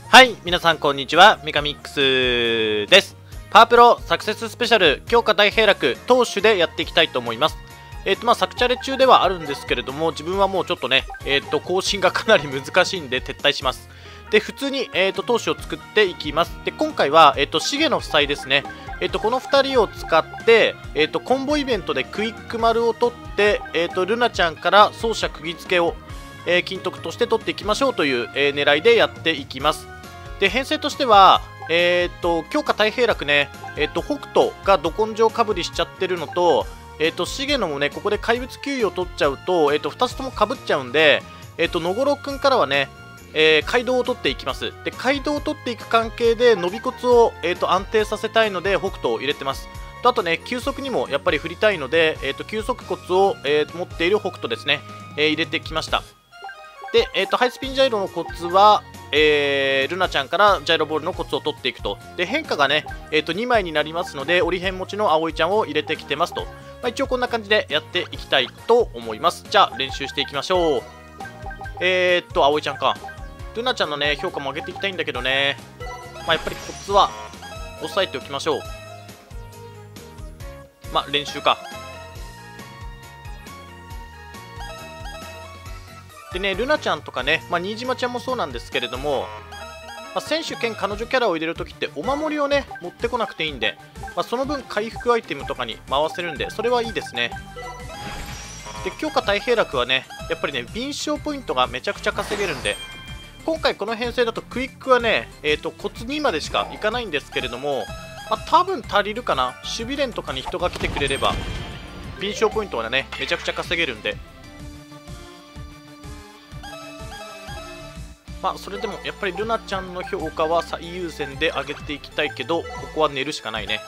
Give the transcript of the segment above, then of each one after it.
はい、皆さんこんにちは、メカミックスです。パワープロサクセススペシャル強化大平楽投手でやっていきたいと思います。サクチャレ中ではあるんですけれども、自分はもうちょっとね、更新がかなり難しいんで撤退します。で、普通に、投手を作っていきます。で、今回は、重野夫妻ですね。この2人を使って、コンボイベントでクイック丸を取って、ルナちゃんから走者釘付けを、金徳として取っていきましょうという、狙いでやっていきます。で、編成としては、強化太平楽ね、北斗がど根性かぶりしちゃってるのと、重野もね、ここで怪物給与を取っちゃうと、2つともかぶっちゃうんで、野頃くんからはね、街道を取っていきます。で、街道を取っていく関係で、伸び骨を、安定させたいので、北斗を入れてます。とあとね、急速にもやっぱり振りたいので、急速骨を、持っている北斗ですね、入れてきました。で、ハイスピンジャイロのコツは、ルナちゃんからジャイロボールのコツを取っていくと。で、変化がね、2枚になりますので、折り辺持ちの葵ちゃんを入れてきてますと。一応こんな感じでやっていきたいと思います。じゃあ、練習していきましょう。葵ちゃんか。ルナちゃんのね、評価も上げていきたいんだけどね。やっぱりコツは、押さえておきましょう。練習か。でね、ルナちゃんとかね、新島ちゃんもそうなんですけれども、選手兼彼女キャラを入れるときってお守りをね、持ってこなくていいんで、その分回復アイテムとかに回せるんで、それはいいですね。で、強化太平楽はね、やっぱりね、敏捷ポイントがめちゃくちゃ稼げるんで、今回この編成だとクイックはね、コツ2までしかいかないんですけれども、多分足りるかな。守備連とかに人が来てくれれば、敏捷ポイントはね、めちゃくちゃ稼げるんで、それでもやっぱりルナちゃんの評価は最優先で上げていきたいけど、ここは寝るしかないね。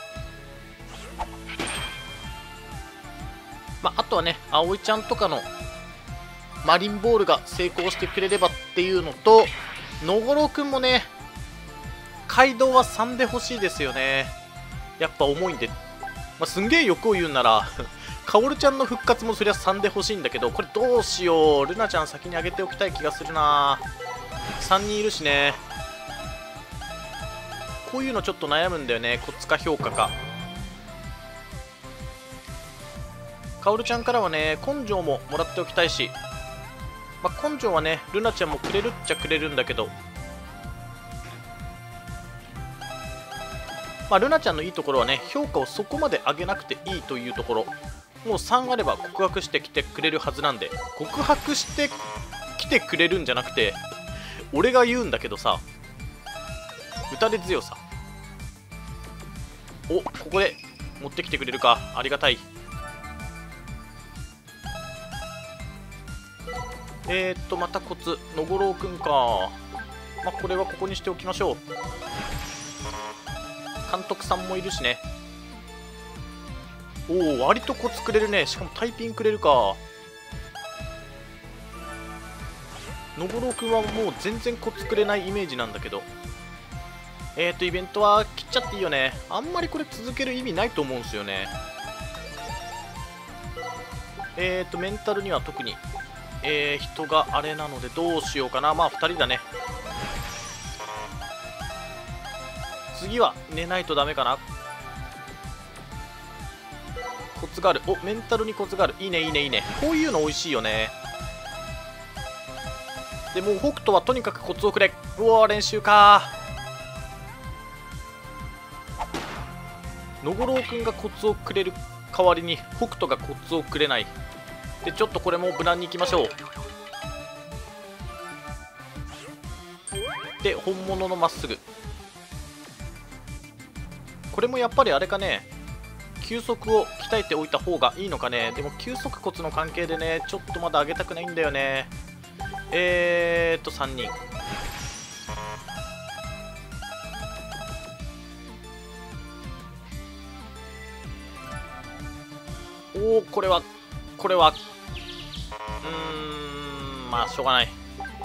あとはね、葵ちゃんとかのマリンボールが成功してくれればっていうのと、野頃くんもね、街道は3で欲しいですよね。やっぱ重いんで、すんげえ欲を言うならカオルちゃんの復活もそりゃ3で欲しいんだけど、これどうしよう。ルナちゃん先に上げておきたい気がするな。3人いるしね。こういうのちょっと悩むんだよね。コツか評価か。カオルちゃんからはね、根性ももらっておきたいし、根性はね、ルナちゃんもくれるっちゃくれるんだけど、ルナちゃんのいいところはね、評価をそこまで上げなくていいというところ。もう3あれば告白してきてくれるはずなんで、告白してきてくれるんじゃなくて、俺が言うんだけどさ、打たれ強さ。ここで持ってきてくれるか。ありがたい。またコツ。野五郎くんか。これはここにしておきましょう。監督さんもいるしね。割とコツくれるね。しかもタイピンくれるか。野五郎くんはもう全然コツくれないイメージなんだけど。イベントは切っちゃっていいよね。あんまりこれ続ける意味ないと思うんですよね。メンタルには特に、人があれなのでどうしようかな。2人だね。次は寝ないとダメかな。コツがある。メンタルにコツがある。いいねいいねいいね。こういうの美味しいよね。でもう北斗はとにかくコツをくれ。練習か。野五郎くんがコツをくれる代わりに北斗がコツをくれない。で、ちょっとこれも無難にいきましょう。で、本物のまっすぐ。これもやっぱりあれかね、球速を鍛えておいた方がいいのかね。でも球速骨の関係でね、ちょっとまだ上げたくないんだよね。3人。これはしょうがない。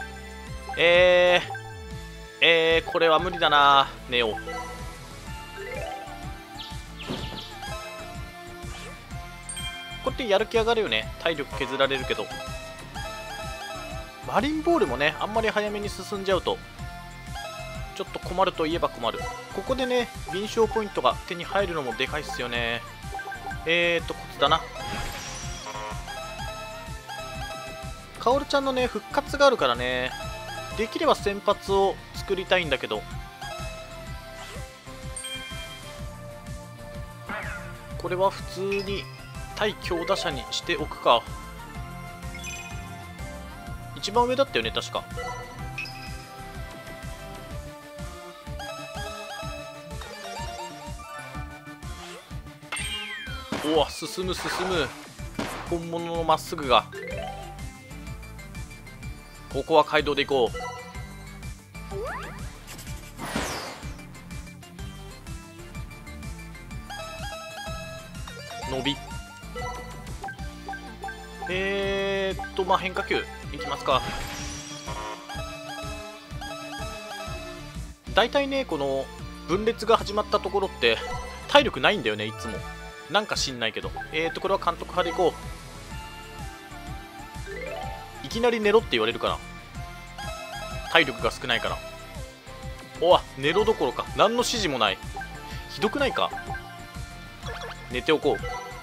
これは無理だな。寝よう。こうやってやる気上がるよね。体力削られるけど。マリンボールもね、あんまり早めに進んじゃうとちょっと困るといえば困る。ここでね、敏捷ポイントが手に入るのもでかいっすよね。コツだな。カオルちゃんのね、復活があるからね、できれば先発を作りたいんだけど、これは普通に対強打者にしておくか。一番上だったよね、確か。おわ、進む進む。本物のまっすぐが。ここは街道で行こう。伸び。まあ変化球いきますか。大体ね、この分裂が始まったところって体力ないんだよね、いつも。なんか知んないけど。これは監督派でいこう。いきなり寝ろって言われるから。体力が少ないから。おわ、寝ろどころか。何の指示もない。ひどくないか。寝ておこう。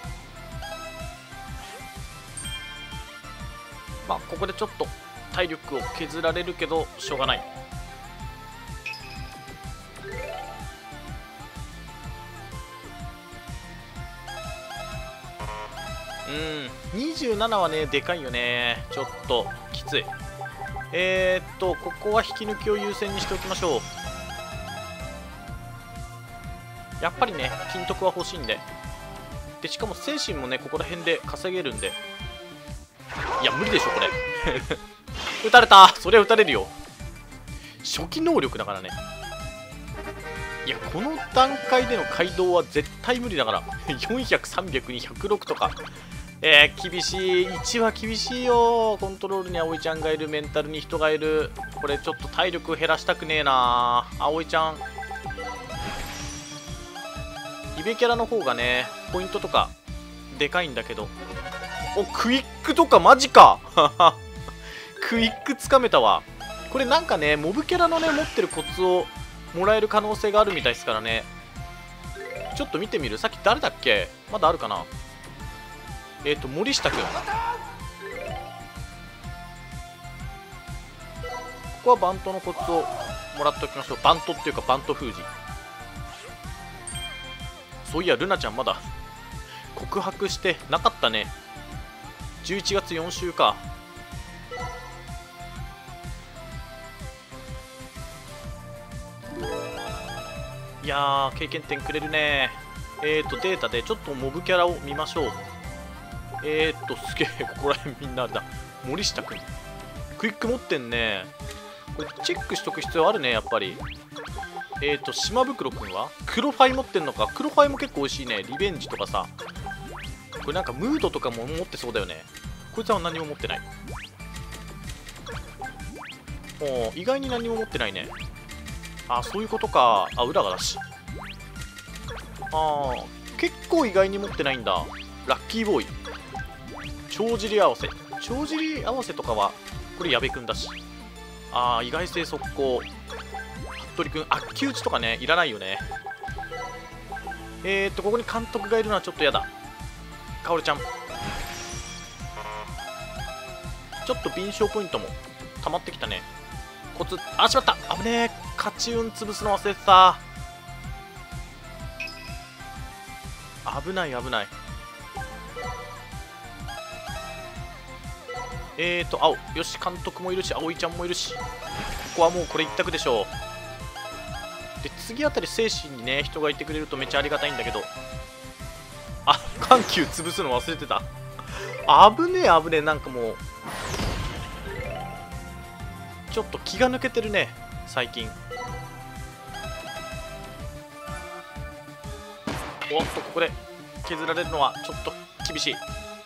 まあ、ここでちょっと体力を削られるけど、しょうがない。27はね、でかいよね。ちょっときつい。ここは引き抜きを優先にしておきましょう。やっぱりね、金徳は欲しいんで。で、しかも精神もね、ここら辺で稼げるんで。いや、無理でしょ、これ。撃たれた。それは撃たれるよ。初期能力だからね。いや、この段階での街道は絶対無理だから。400、300に106とか。厳しい。1は厳しいよ。コントロールに葵ちゃんがいる。メンタルに人がいる。これちょっと体力減らしたくねえな。葵ちゃん。イベキャラの方がね、ポイントとかでかいんだけど。お、クイックとかマジか。クイックつかめたわ。これなんかね、モブキャラのね、持ってるコツをもらえる可能性があるみたいですからね。ちょっと見てみる。さっき誰だっけ。まだあるかな。森下くん。ここはバントのコツをもらっておきましょう。バントっていうかバント封じ。そういや、ルナちゃんまだ告白してなかったね。11月4週か。いやー、経験点くれるね。データでちょっとモブキャラを見ましょう。すげえ、ここら辺みんなあれだ。森下くん。クイック持ってんね。これチェックしとく必要あるね、やっぱり。島袋くんは黒ファイ持ってんのか。黒ファイも結構美味しいね。リベンジとかさ。これなんかムードとかも持ってそうだよね。こいつは何も持ってない。おー、意外に何も持ってないね。あ、そういうことか。あ、裏がだし。あー、結構意外に持ってないんだ。ラッキーボーイ。帳尻合わせ。帳尻合わせとかはこれ矢部くんだし。あー、意外性速攻。服部くん、あっき打ちとかね、いらないよね。ここに監督がいるのはちょっと嫌だ。かおるちゃん。ちょっと敏捷ポイントも溜まってきたね。コツ、あ、しまった。危ねえ。勝ち運潰すの忘れてた。危ない危ない。青。よし、監督もいるし、葵ちゃんもいるし。ここはもうこれ一択でしょう。で、次あたり精神にね、人がいてくれるとめっちゃありがたいんだけど。あ、緩急潰すの忘れてた。危ねえ危ねえ。なんかもう、ちょっと気が抜けてるね、最近。おっと、ここで削られるのはちょっと厳しい。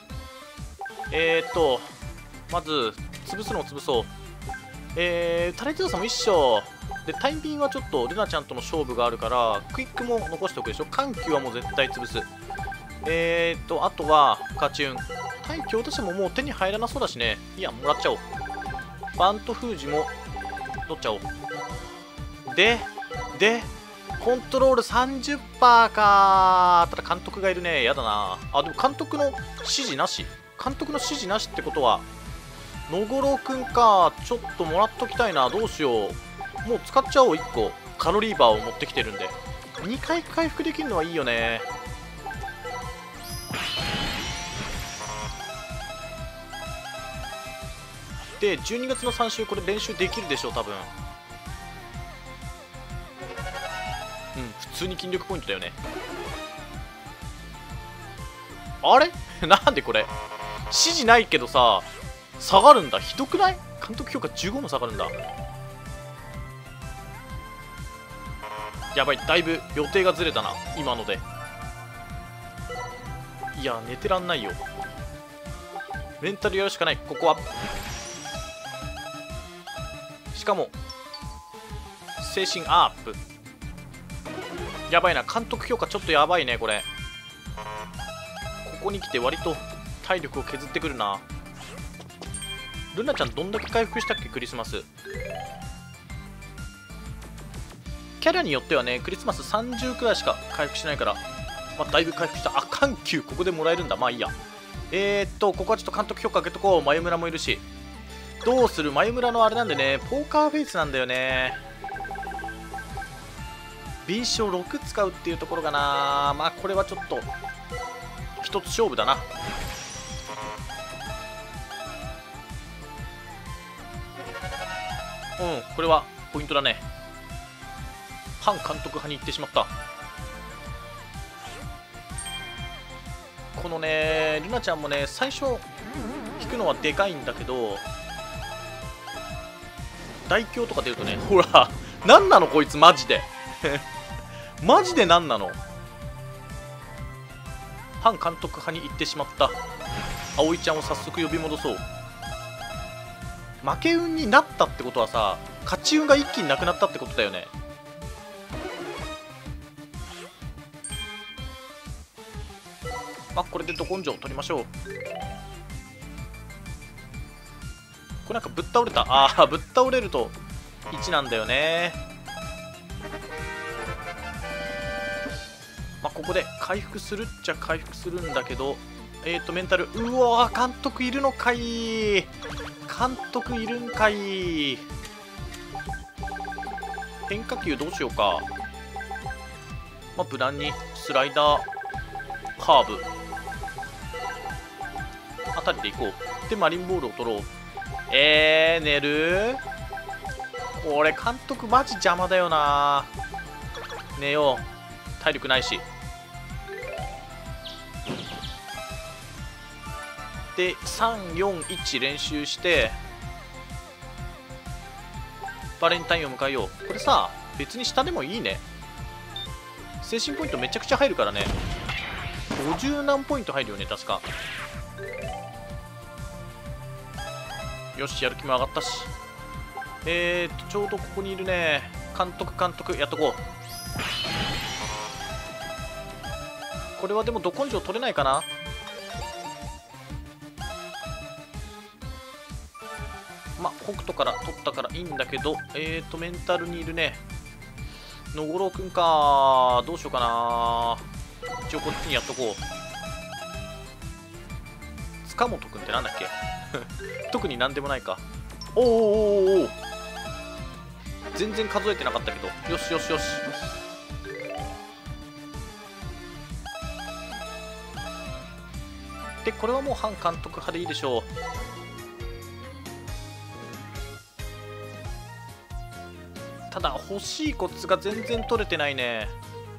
まず潰すのを潰そう。タレントさんも一緒で、タイミングはちょっとルナちゃんとの勝負があるからクイックも残しておくでしょ。緩急はもう絶対潰す。あとはカチューン。対強としてももう手に入らなそうだしね。いや、もらっちゃおう。バント封じも取っちゃおう。 でコントロール 30% か。ただ監督がいるね。やだな。あ、でも監督の指示なし。監督の指示なしってことは野五郎くんか。ちょっともらっときたいな。どうしよう。もう使っちゃおう。1個カロリーバーを持ってきてるんで2回回復できるのはいいよね。で12月の3週これ練習できるでしょう多分。普通に筋力ポイントだよね。あれなんでこれ指示ないけどさ下がるんだ。ひどくない？監督評価15も下がるんだ。やばい、だいぶ予定がずれたな今ので。いや寝てらんないよ。メンタルやるしかない。ここはしかも精神アップ。やばいな。監督評価ちょっとやばいねこれ。ここに来て割と体力を削ってくるな。ルナちゃんどんだけ回復したっけクリスマス。キャラによってはねクリスマス30くらいしか回復しないから、まあ、だいぶ回復した。あ、緩急ここでもらえるんだ。まあいいや。ここはちょっと監督評価上げとこう。眉村もいるし。どうする？眉村のあれなんでねポーカーフェイスなんだよね。敏捷6使うっていうところかな。まあこれはちょっと一つ勝負だな。これはポイントだね。反監督派に行ってしまった。このねルナちゃんもね最初引くのはでかいんだけど大凶とか出るとね、ほらなんなのこいつマジでマジでなんなの。反監督派に行ってしまった。葵ちゃんを早速呼び戻そう。負け運になったってことはさ勝ち運が一気になくなったってことだよね。まあこれでど根性を取りましょう。これなんかぶっ倒れた。ああぶっ倒れると1なんだよね。まあここで回復するっちゃ回復するんだけどメンタル。うわー監督いるのかい。監督いるんかい。変化球どうしようか。まあ無難にスライダーカーブあたりでいこう。でマリンボールを取ろう。寝る。これ監督マジ邪魔だよな。寝よう。体力ないし。で341練習してバレンタインを迎えよう。これさ別に下でもいいね。精神ポイントめちゃくちゃ入るからね。50何ポイント入るよね確か。よしやる気も上がったし。ちょうどここにいるね。監督やっとこう。これはでもど根性取れないかな。まあ北斗から取ったからいいんだけどメンタルにいるね野五郎くんか。どうしようかな。一応こっちにやっとこう。塚本くんってなんだっけ特になんでもないか。おお全然数えてなかったけど。よしよしよし。でこれはもう反監督派でいいでしょう。ただ欲しいコツが全然取れてないね。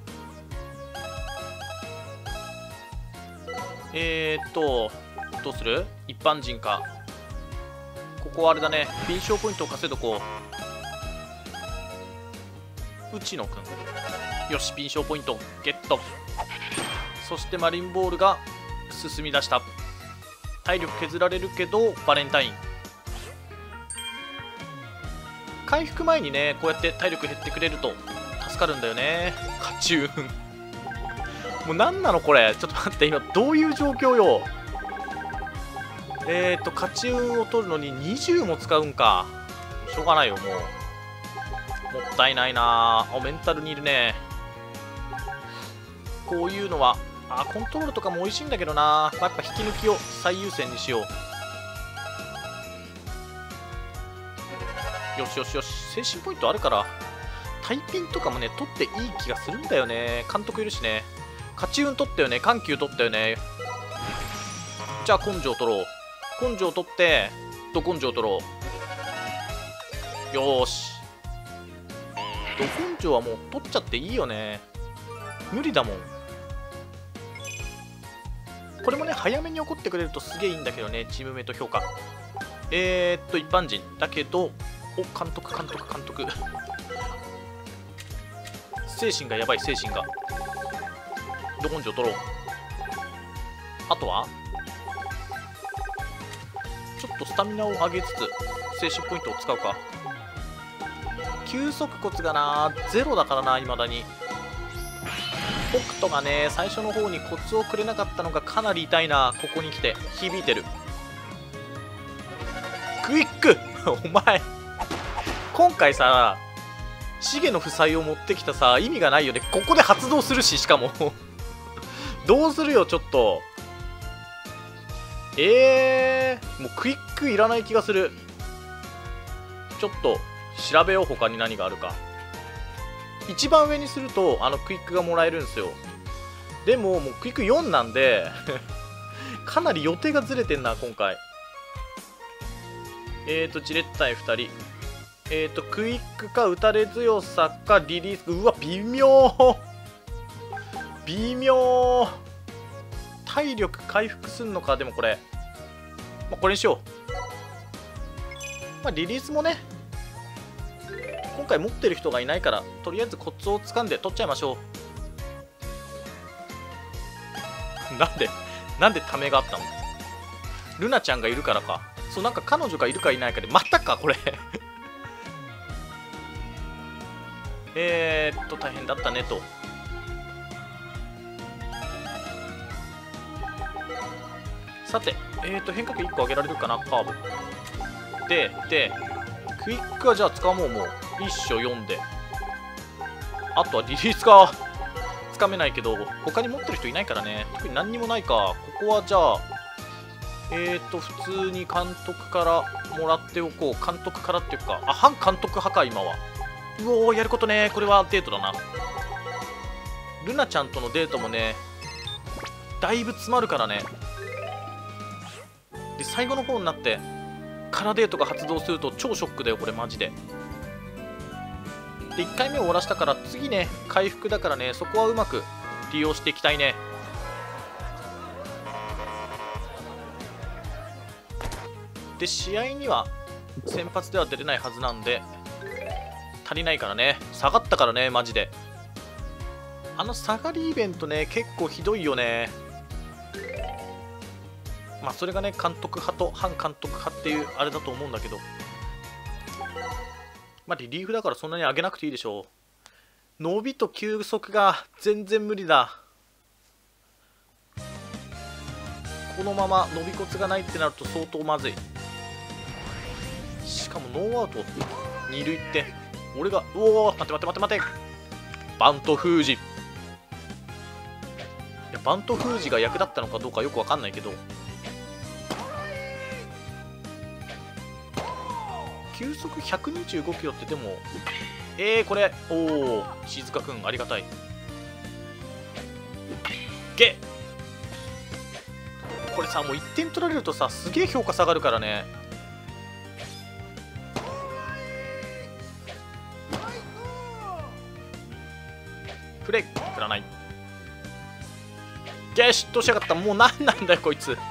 どうする？一般人か。ここはあれだね。敏捷ポイントを稼いどこう。内野くん。よし敏捷ポイントゲット。そしてマリンボールが進み出した。体力削られるけどバレンタイン。回復前にねこうやって体力減ってくれると助かるんだよね。勝ち運もう何なのこれ。ちょっと待って今どういう状況よ。勝ち運を取るのに20も使うんか。しょうがないよもう。 もったいないなあ。メンタルにいるね。こういうのはコントロールとかも美味しいんだけどな。やっぱ引き抜きを最優先にしよう。よしよしよし、精神ポイントあるからタイピンとかもね取っていい気がするんだよね。監督いるしね。勝ち運取ったよね。緩急取ったよね。じゃあ根性取ろう。根性取ってど根性取ろう。よーし、ど根性はもう取っちゃっていいよね。無理だもん。これもね早めに起こってくれるとすげえいいんだけどね。チームメイト評価一般人だけど、監督精神がやばい。精神がど根性取ろう。あとはちょっとスタミナを上げつつ精神ポイントを使うか。休息骨がなゼロだからな。未だに北斗がね最初の方にコツをくれなかったのがかなり痛いな。ここに来て響いてる。クイックお前今回さシゲの負債を持ってきたさ意味がないよね。ここで発動するし、しかもどうするよちょっと。もうクイックいらない気がする。ちょっと調べよう他に何があるか。一番上にするとクイックがもらえるんですよ。でももうクイック4なんでかなり予定がずれてんな今回。じれったい2人クイックか打たれ強さかリリース。うわ微妙微妙。体力回復すんのか。でもこれ、これにしよう。リリースもね今回持ってる人がいないからとりあえずコツをつかんで取っちゃいましょう。なんでためがあったの。ルナちゃんがいるからか。そう、なんか彼女がいるかいないかでまたかこれ大変だったねと。さて変化球1個上げられるかな。カーブでクイックはじゃあ使おう。もう一緒読んで、あとはリリースがつかめないけど他に持ってる人いないからね。特に何にもないか。ここはじゃあ普通に監督からもらっておこう。監督からっていうか反監督派か今は。うおーやることね。これはデートだな。ルナちゃんとのデートもねだいぶ詰まるからね。で最後の方になってカラデートが発動すると超ショックだよこれマジで。で1回目を終わらしたから次ね回復だからね、そこはうまく利用していきたいね。で試合には先発では出れないはずなんで足りないからね。下がったからねマジで。下がりイベントね結構ひどいよね。それがね監督派と反監督派っていうあれだと思うんだけど、リリーフだからそんなに上げなくていいでしょう。伸びと球速が全然無理だ。このまま伸び骨がないってなると相当まずい。しかもノーアウト二塁って俺が待てバント封じ。いやバント封じが役立ったのかどうかよくわかんないけど、球速125キロってでもこれ石塚くんありがたい。これさもう1点取られるとさすげえ評価下がるからね。プレイ振らない。嫉妬しやがった。もう何なんだよこいつ。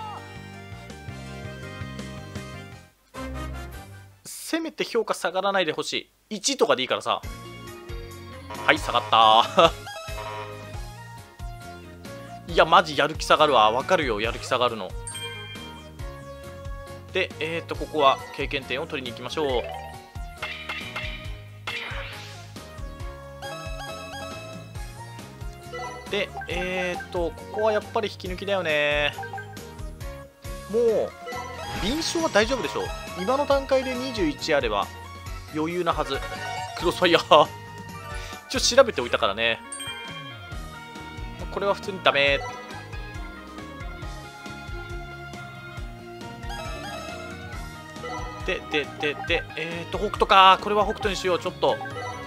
せめて評価下がらないでほしい。1とかでいいからさ。はい下がったいやマジやる気下がるわ。わかるよやる気下がるの。でここは経験点を取りに行きましょう。でここはやっぱり引き抜きだよね。もう敏捷は大丈夫でしょう。今の段階で21あれば余裕なはず。 クロスファイヤー一応調べておいたからね。これは普通にダメ。で北斗か。これは北斗にしよう。ちょっと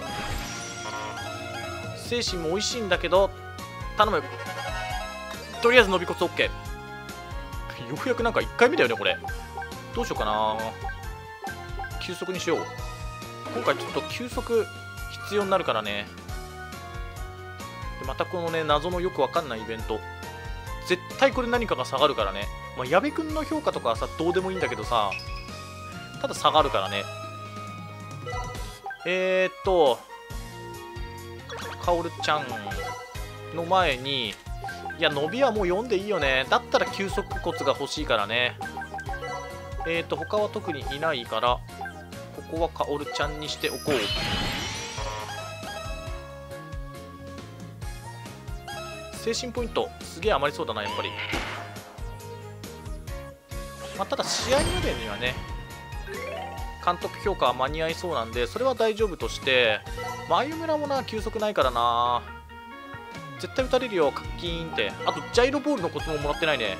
精神も美味しいんだけど頼む。とりあえず伸び骨 OK。 ようやくなんか1回目だよねこれ。どうしようかな。急速にしよう。今回ちょっと急速必要になるからね。でまたこのね謎のよくわかんないイベント、絶対これ何かが下がるからね。まあ、矢部君の評価とかはさどうでもいいんだけどさ、ただ下がるからね。カオルちゃんの前に、いや伸びはもう読んでいいよね。だったら急速骨が欲しいからね。他は特にいないからここはカオルちゃんにしておこう。精神ポイントすげえ余りそうだなやっぱり。まあ、ただ試合までにはね監督評価は間に合いそうなんでそれは大丈夫として、眉村もな急速ないからな。絶対打たれるよカッキーンって。あとジャイロボールのコツももらってないね。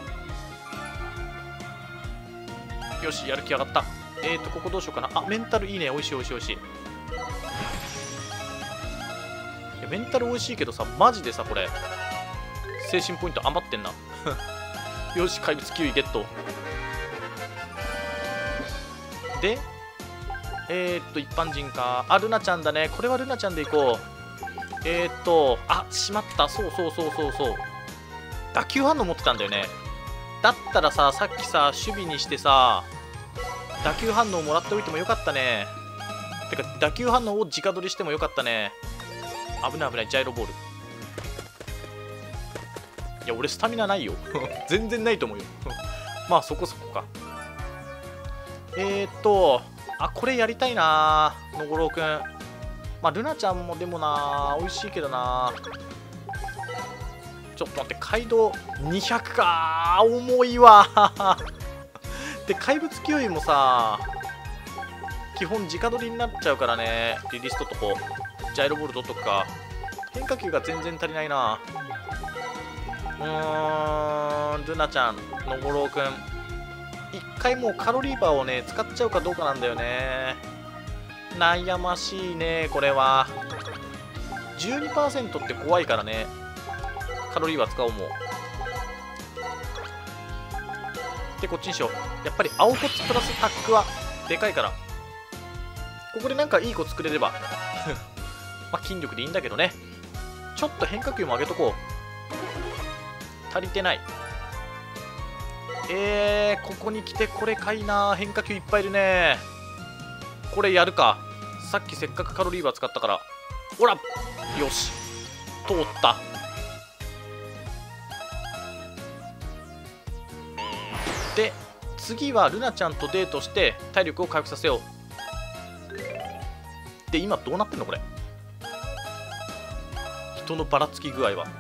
よしやる気上がった。ここどうしようかな。あメンタルいいね。おいしいおいしいおいしい。いやメンタルおいしいけどさマジでさこれ精神ポイント余ってんなよし怪物9位ゲットで一般人か。あルナちゃんだね。これはルナちゃんでいこう。あしまった。そう打球反応持ってたんだよね。だったらささっきさ守備にしてさ打球反応もらっておいてもよかったね。てか打球反応を直取りしてもよかったね。危ない危ない。ジャイロボール。いや俺スタミナないよ全然ないと思うよまあそこそこか。あこれやりたいな野五郎くん。まあルナちゃんもでもな美味しいけどな。ちょっと待って街道200か重いわで怪物キウイもさ基本直取りになっちゃうからね。リリストとこジャイロボール取っとくか。変化球が全然足りないな。ルナちゃん野五郎くん一回もうカロリーバーをね使っちゃうかどうかなんだよね。悩ましいねこれは。 12% って怖いからね。カロリーバー使おうもう。でこっちにしよう。やっぱり青骨プラスタックはでかいからここでなんかいい子作れればまあ筋力でいいんだけどね。ちょっと変化球も上げとこう。足りてない。ここに来てこれかいな。変化球いっぱいいるね。これやるか。さっきせっかくカロリーバー使ったから。ほらよし通った。で次はルナちゃんとデートして体力を回復させよう。で今どうなってんのこれ。人のばらつき具合は。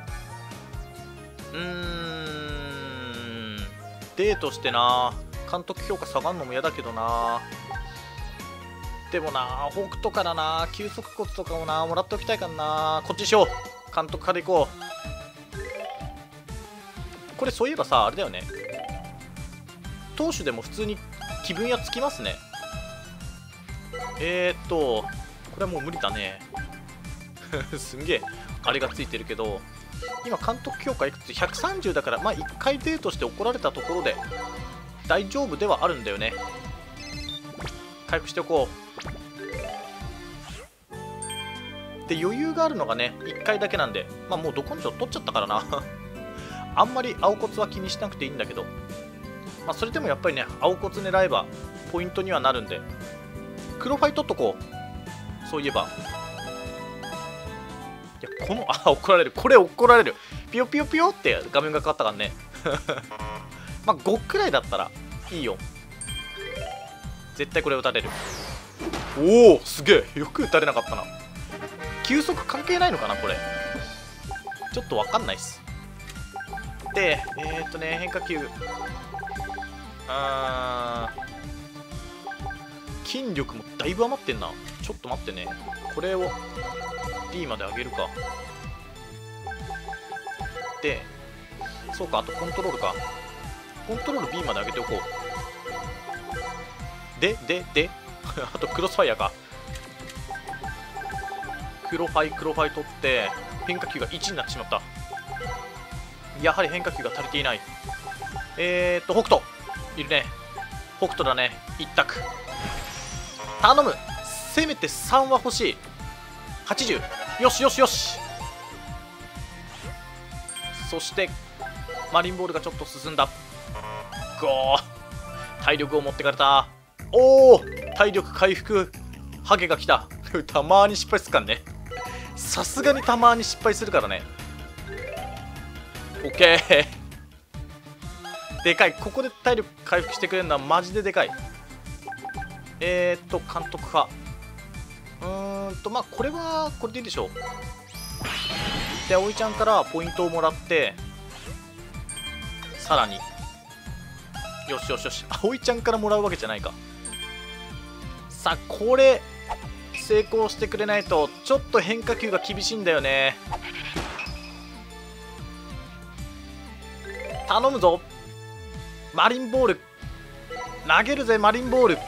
デートしてな監督評価下がるのも嫌だけどな。でもな北斗からな急速骨とかもなもらっておきたいからな。こっちにしよう。監督からいこう。これそういえばさあれだよね。投手でも普通に気分屋つきますね。これはもう無理だねすんげえあれがついてるけど今監督評価いくつ130だからまあ1回デートして怒られたところで大丈夫ではあるんだよね。回復しておこう。で余裕があるのがね1回だけなんでまあもうど根性取っちゃったからなあんまり青骨は気にしなくていいんだけどまあそれでもやっぱりね青骨狙えばポイントにはなるんで黒ファイ取っとこう。そういえばいやこの怒られる。これ怒られる。ピヨピヨピヨって画面が変わったからねまあ5くらいだったらいいよ。絶対これ打たれる。おおすげえよく打たれなかったな。球速関係ないのかなこれ。ちょっとわかんないっす。で変化球筋力もだいぶ余ってんな。 ちょっと待ってね。これを D まで上げるか。で、そうか、あとコントロールか。コントロール B まで上げておこう。であとクロスファイアか。クロファイ取って変化球が1になってしまった。やはり変化球が足りていない。北斗いるね。北斗だね。一択頼む。せめて3は欲しい。80。よしよしよし。そしてマリンボールがちょっと進んだ。ゴー、体力を持ってかれた。おお、体力回復。ハゲが来た。たまに失敗するからね。さすがにたまに失敗するからね。オッケー。でかい。ここで体力回復してくれるのはマジででかい。監督派。まあこれはこれでいいでしょう。で、葵ちゃんからポイントをもらって、さらによしよしよし。葵ちゃんからもらうわけじゃないか。さあ、これ成功してくれないとちょっと変化球が厳しいんだよね。頼むぞ。マリンボール投げるぜ。マリンボール。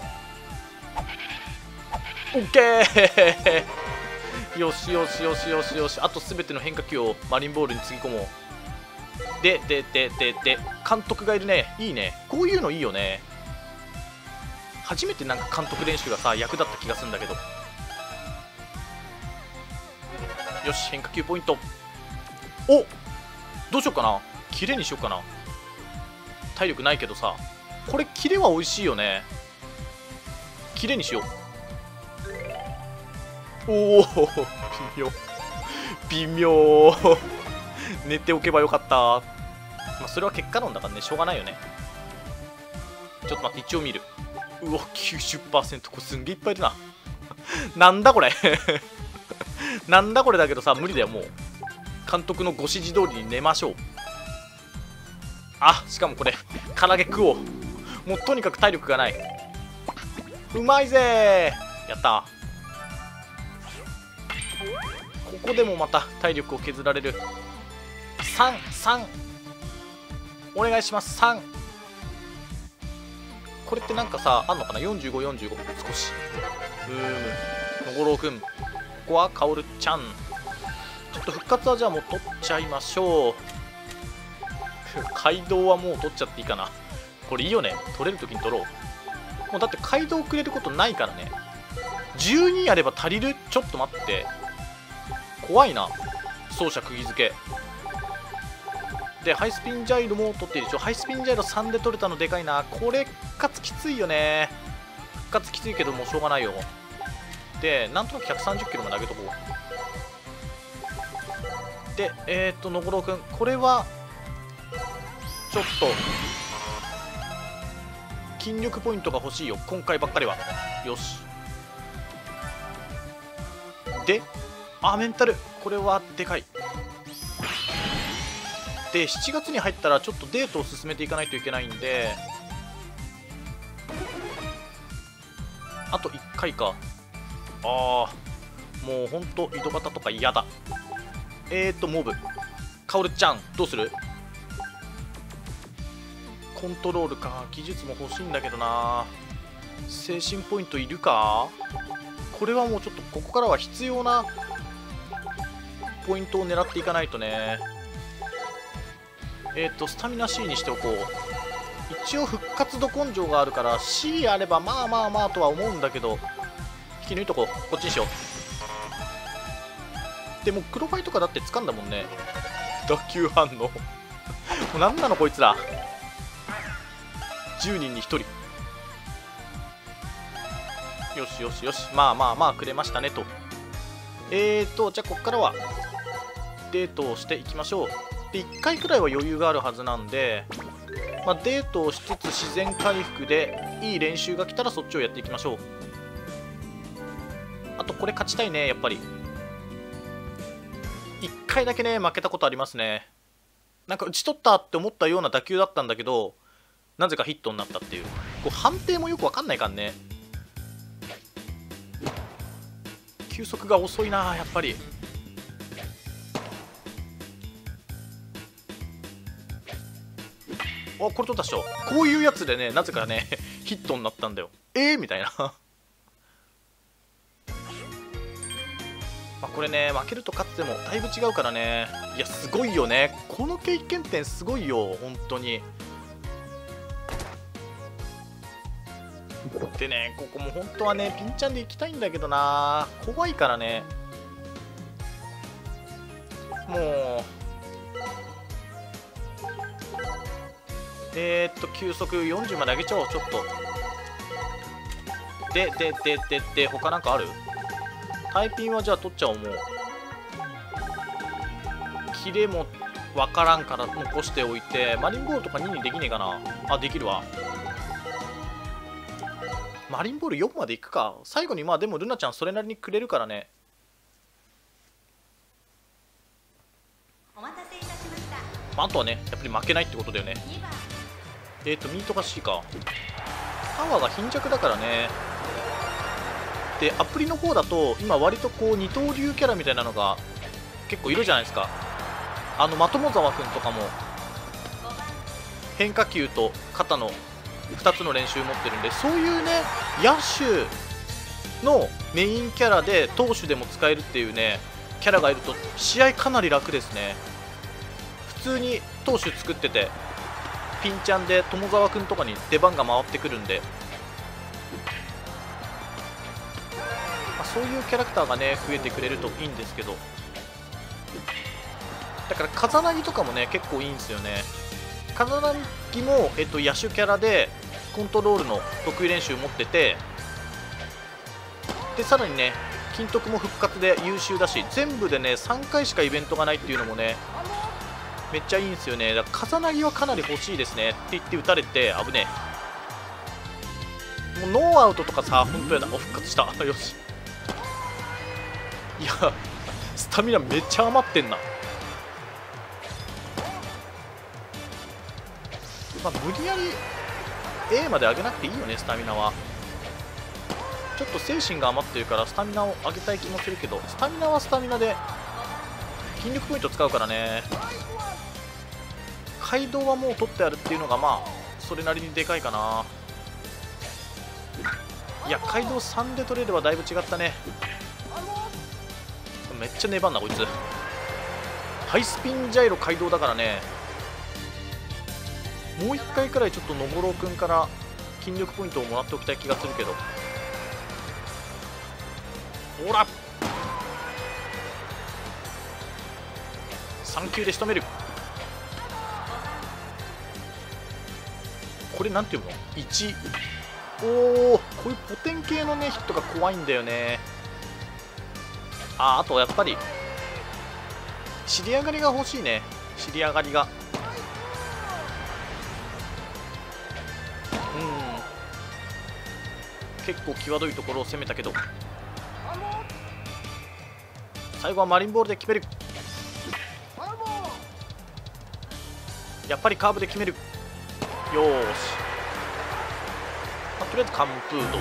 オッケー。よしよしよしよしよし。あと全ての変化球をマリンボールにつぎ込もう。で監督がいるね。いいね。こういうのいいよね。初めてなんか監督練習がさ役立った気がするんだけど。よし、変化球ポイント。お、どうしようかな。キレにしようかな。体力ないけどさ、これキレは美味しいよね。キレにしよう。おお、微妙寝ておけばよかった。まあそれは結果論だからね、しょうがないよね。ちょっと待って、一応見る。うわ 90%。 これすんげえいっぱいいるななんだこれなんだこれ。だけどさ、無理だよ。もう監督のご指示通りに寝ましょう。あ、しかもこれ唐揚げ食おう。もうとにかく体力がない。うまいぜー。やった。ここでもまた体力を削られる。3お願いします。3。これってなんかさあんのかな。45、45。少し野五郎くん。ここはカオルちゃん。ちょっと復活はじゃあもう取っちゃいましょう。街道はもう取っちゃっていいかな。これいいよね。取れるときに取ろう。もうだって街道くれることないからね。12あれば足りる。ちょっと待って、怖いな。走者釘付けで、ハイスピンジャイロも取っているでしょ。ハイスピンジャイロ3で取れたのでかいな。これ復活きついよね。復活きついけどもうしょうがないよ。で、なんとなく130キロも投げとこう。で、野五郎くん、これはちょっと筋力ポイントが欲しいよ、今回ばっかりは。よし。で、メンタル、これはでかい。で、7月に入ったらちょっとデートを進めていかないといけないんで、あと1回か。もうほんと井戸端とか嫌だ。モブカオルちゃんどうする。コントロールか。技術も欲しいんだけどな。精神ポイントいるか。これはもうちょっとここからは必要なポイントを狙っていかないとね。スタミナ C にしておこう。一応復活度根性があるから C あればまあまあまあとは思うんだけど、引き抜いとこう。こっちにしよう。でも黒ファイとかだって掴んだもんね。打球反応もうなんなのこいつら。10人に1人。よしよしよし。まあまあまあくれましたねと。じゃあここからはデートをしていきましょう。で、1回くらいは余裕があるはずなんで、まあ、デートをしつつ自然回復でいい練習が来たらそっちをやっていきましょう。あとこれ勝ちたいね。やっぱり1回だけね負けたことありますね。なんか打ち取ったって思ったような打球だったんだけど、なぜかヒットになったっていう。こう判定もよくわかんないからね。 球速が遅いな、やっぱり。あ、これ取ったっしょ。こういうやつでね、なぜかねヒットになったんだよ。みたいなまあこれね、負けると勝ってもだいぶ違うからね。いや、すごいよね、この経験点すごいよ、本当に。でね、ここも本当はね、ピンチャンで行きたいんだけどな、怖いからね。もう球速40まで上げちゃおう、ちょっと。で、他なんかある？タイピンはじゃあ取っちゃおう、もう。キレもわからんから残しておいて、マリンボールとか2にできねえかな。あ、できるわ。マリンボール4までいくか。最後にまあでもルナちゃんそれなりにくれるからね。 お待たせいたしました。 まあ、あとはね、やっぱり負けないってことだよね。ミートが C か。パワーが貧弱だからね。で、アプリの方だと今割とこう二刀流キャラみたいなのが結構いるじゃないですか。的友沢君とかも変化球と肩の2つの練習持ってるんで、そういうね、野手のメインキャラで投手でも使えるっていうね、キャラがいると試合かなり楽ですね。普通に投手作っててピンチャンで友沢君とかに出番が回ってくるんで、まあ、そういうキャラクターがね増えてくれるといいんですけど、だから風なぎとかもね結構いいんですよね。風なぎも、野手キャラでコントロールの得意練習持ってて、でさらにね金徳も復活で優秀だし、全部でね3回しかイベントがないっていうのもねめっちゃいいんですよね。だから風なぎはかなり欲しいですねって言って打たれて危ねえ。もうノーアウトとかさ、本当やだ。復活したよし。いやスタミナめっちゃ余ってんな。まあ無理やり A まで上げなくていいよね、スタミナは。ちょっと精神が余ってるからスタミナを上げたい気もするけど、スタミナはスタミナで筋力ポイント使うからね。街道はもう取ってあるっていうのがまあそれなりにでかいかな。いや、街道3で取れればだいぶ違ったね。めっちゃ粘んなこいつ。ハイスピンジャイロ街道だからね。もう1回くらいちょっと野五郎くんから筋力ポイントをもらっておきたい気がするけど。ほら3球で仕留める。これなんていうの ?1。おお、こういうポテン系のねヒットが怖いんだよね。あとやっぱり尻上がりが欲しいね。尻上がりが結構際どいところを攻めたけど、最後はマリンボールで決める。やっぱりカーブで決める。よーし、とりあえず完封と。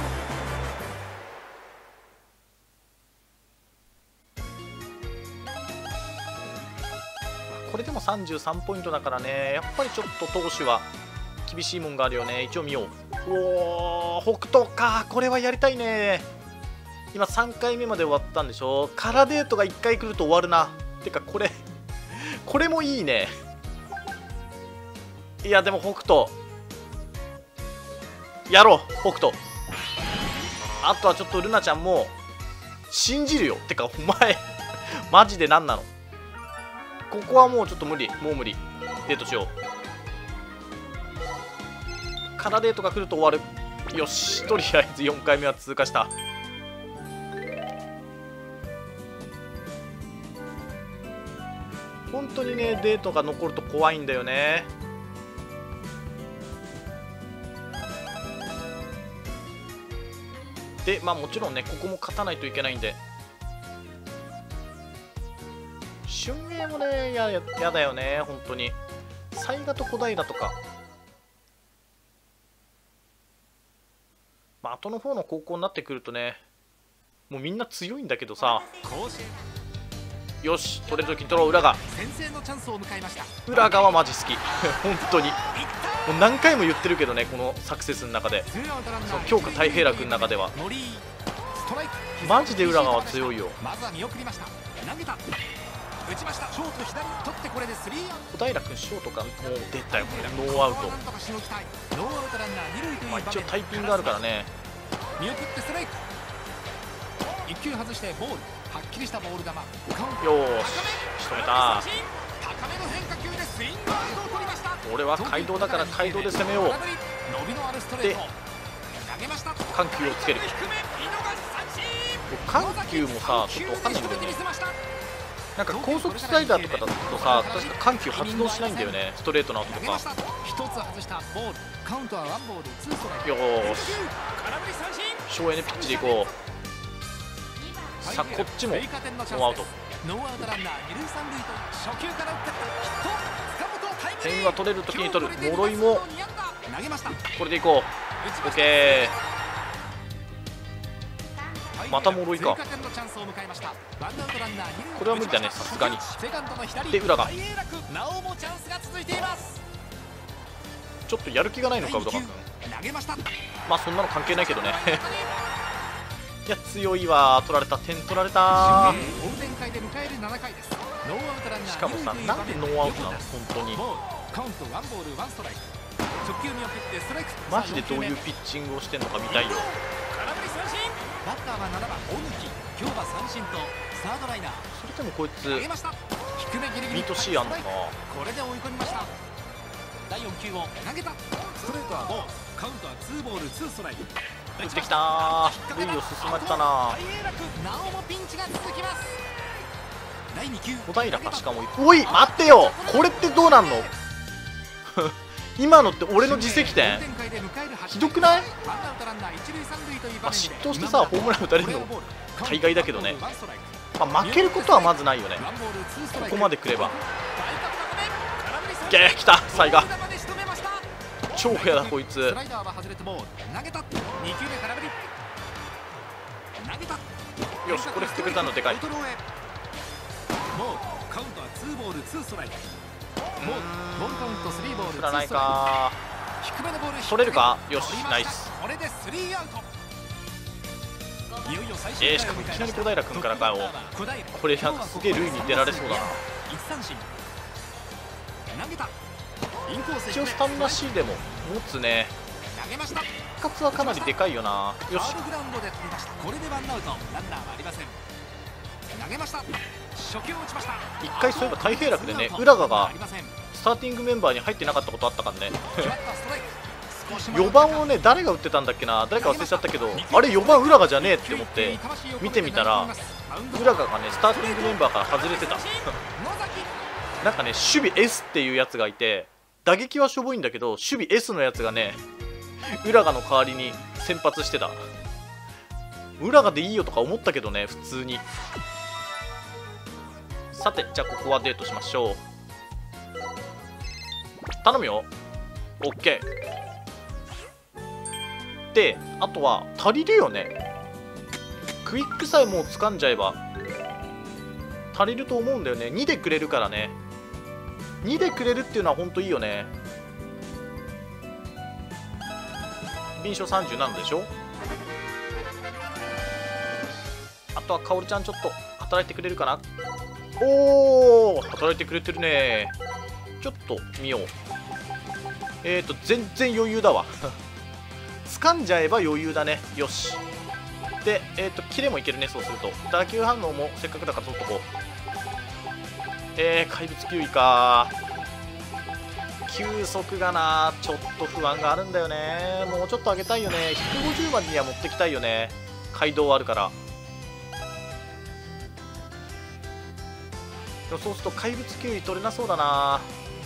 これでも33ポイントだからね、やっぱりちょっと投手は厳しいもんがあるよね。一応見よう。おお、北斗か、これはやりたいね。今3回目まで終わったんでしょ。カラデートが1回来ると終わるな。てかこれもいいね。いやでも北斗やろう。北斗、あとはちょっとルナちゃんも信じるよ。てかお前マジで何なの。ここはもうちょっと無理、もう無理。デートしよう。カラデートが来ると終わる。よし、とりあえず4回目は通過した。本当にねデートが残ると怖いんだよね。でまあもちろんねここも勝たないといけないんで、春英もねやだよね本当に。雑賀と小平とか、まあ後の方の高校になってくるとねもうみんな強いんだけどさ。 甲子園よし、取れる時に取ろう。裏が、 先制のチャンスを迎えました。 裏側マジ好き本当にもう何回も言ってるけどね、このサクセスの中で、 ツーアウトランナーその強化太平楽の中では森井ストライク。 マジで裏側強いよ。 まずは見送りました。投げた、打ちました。ショート左取って、これでスリーアウト。 小平君ショートか、もう出たよこれ、ノーアウト。 なんとかしのぎたい。ノーアウトランナー二塁というまあ、 場面。 一応タイピングあるからね。 見送ってストライク。一球外してボール。はっきりしたボール球。カウントよーし、仕留めた。 高めの変化球でスイングアウトを取りました。 俺は街道だから街道で攻めよう。 伸びのあるストレート。投げました。 緩急をつける。 低め見逃し三振。 緩急もさ、ちょっとわかんないんだよね。なんか高速スライダーとかだとさ、確か緩急発動しないんだよね、ストレートの後とか。 一つ外したボール。カウントはワンボールツーストライク。 よーし、 空振り三振。 省エネピッチでいこう。さあこっちもノーアウト。 ノーアウトランナー二塁三塁と初球から打ってヒット。塚本タイムリー。 点は取れる時に取る。諸井も投げました。 これでいこう。オッケー。また諸井か。これは無理だね、さすがに。で裏がなおもチャンスが続いています。 ちょっとやる気がないのか、宇田川君。 投げました。 まあそんなの関係ないけどねいや強いわ。取られた、点取られた。 ゴールデン回で迎える7回です。ノーアウトランナーしかもさ、なんでノーアウトなの本当に。 カウントワンボールワンストライク。直球見送ってストライク。 マジでどういうピッチングをしてんのか見たいよ。 空振り三振。バッターは7番大貫。今日は三振とサードライナー。 それでもこいつ投げました。低めギリギリ。 ミート C あんのか。 これで追い込みました。第4球を投げた。ストレートはボール。カウントはツーボールツーストライク。 打ってきたー。塁を進まれたな。 なおもピンチが続きます。第2球。 小平か、しかも。おい待ってよ、これってどうなんの今のって俺の自責点ひどくない？まあ、失投してさホームラン打たれるの大概だけどね。まあ、負けることはまずないよね、ここまでくれば。ゲー来た、サイが超フェアだこいつ。よし、これ振ってくれたのでかい。振らないか。取れるか。よし、ナイス。しかもいきなり小平君からかよ。これなんかすげえ塁に出られそうだな。一応スタミナ C でも持つね。復活はかなりでかいよな。よし、一回そういえば太平楽でね、浦賀がスターティングメンバーに入ってなかったことあったからね4番をね、誰が打ってたんだっけな、誰か忘れちゃったけど、あれ4番浦賀じゃねえって思って見てみたら、浦賀がねスターティングメンバーから外れてたなんかね、守備 S っていうやつがいて、打撃はしょぼいんだけど守備 S のやつがね浦賀の代わりに先発してた。浦賀でいいよとか思ったけどね、普通に。さて、じゃあここはデートしましょう。頼むよ。 OK で、あとは足りるよね。クイックさえもう掴んじゃえば足りると思うんだよね。2でくれるからね。2でくれるっていうのは本当いいよね。臨床37でしょ。あとはかおるちゃんちょっと働いてくれるかな。おお、働いてくれてるね。ちょっと見よう。全然余裕だわ掴んじゃえば余裕だね。よし。で、キレもいけるね。そうすると打球反応もせっかくだから取っとこう。怪物球威か。球速がな、ちょっと不安があるんだよね。もうちょっと上げたいよね。150までには持ってきたいよね。街道あるから。でもそうすると怪物球威取れなそうだな。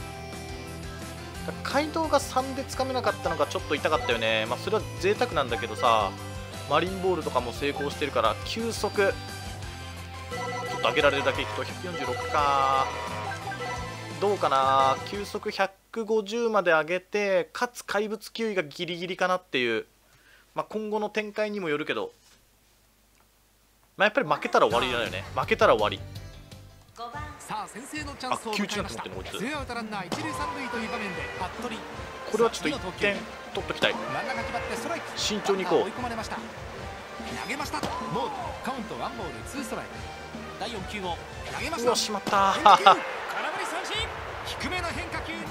街道が3でつかめなかったのがちょっと痛かったよね。まあそれは贅沢なんだけどさ、マリンボールとかも成功してるから球速ちょっと上げられるだけいくと146か。どうかな。球速150まで上げて、かつ怪物球威がギリギリかなっていう、まあ、今後の展開にもよるけど、 まあ、やっぱり負けたら終わりだよね。負けたら終わり。 さあ先制のチャンスを迎えました。ツーアウトランナー一塁三塁という場面で服部。 これはちょっと1点取っときたい。慎重にいこう。 追い込まれました。投げました。ボールカウントワンボールツーストライク。第4球を投げました。 うわしまった空振り三振。低めの変化球に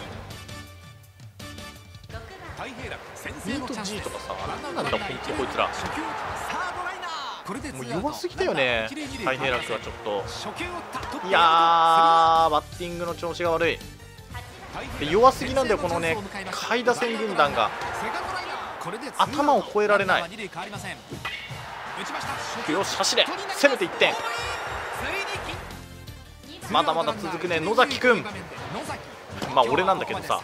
大平楽先制のチャンスです。 G とかさ、なんなんだこいつら。 初球サードライナー。これでもう弱すぎだよね、大平楽はちょっと。 初球を打った。 いやー、バッティングの調子が悪い。で弱すぎなんだよこのね、下位打線軍団が。頭を越えられない。よし走れ、攻めて1点。まだまだ続くね、野崎くん。まあ俺なんだけどさ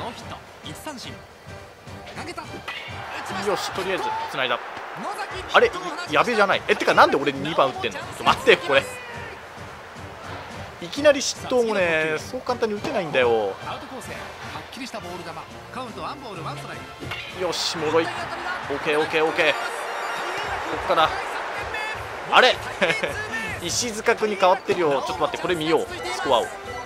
よし、とりあえずつないだ。あれやべえじゃない。てかなんで俺2番打ってんの。ちょっと待って、これいきなり失投もね、そう簡単に打てないんだよ。よし、もろい。 OKOKOK。 ここからあれ石塚君に変わってるよ。ちょっと待って、これ見よう、スコアを。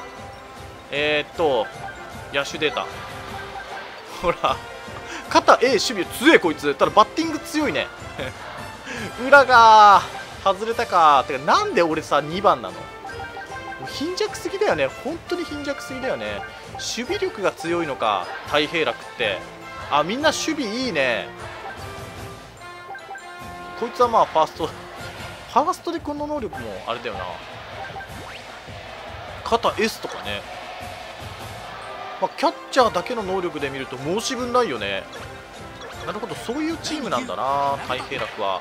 野手データほら、肩 A 守備強いこいつ。ただバッティング強いね裏が外れたか。てかなんで俺さ2番なの。貧弱すぎだよね、本当に貧弱すぎだよね。守備力が強いのか大平楽って。あ、みんな守備いいね。こいつはまあファーストでこの能力もあれだよな。肩 S とかね。まあ、キャッチャーだけの能力で見ると申し分ないよね。なるほど、そういうチームなんだな大平楽は。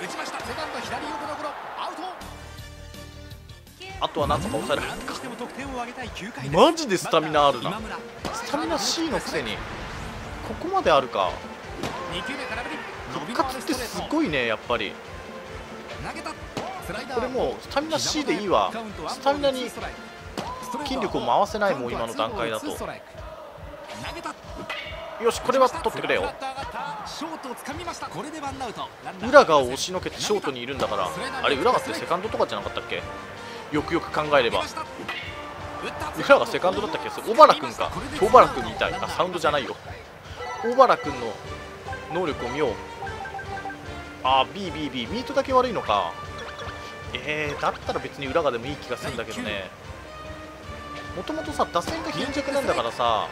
あとはなんとか抑えられるか。マジでスタミナあるな。スタミナ C のくせにここまであるか。復活ってすごいね、やっぱり。これもうスタミナ C でいいわ。スタミナに筋力を回せないもん今の段階だと。よし、これは取ってくれよ。浦賀を押しのけてショートにいるんだから。あれ浦賀ってセカンドとかじゃなかったっけ。よくよく考えれば浦賀セカンドだったっけ。小原君か。小原君みたいなサウンドじゃないよ。小原君の能力を見よう。あー BBB ミートだけ悪いのか。だったら別に浦賀でもいい気がするんだけどね。もともとさ打線が貧弱なんだからさ、